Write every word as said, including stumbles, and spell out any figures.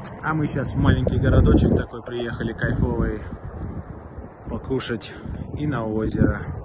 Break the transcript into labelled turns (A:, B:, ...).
A: А мы сейчас в маленький городочек такой приехали, кайфовый, покушать и на озеро.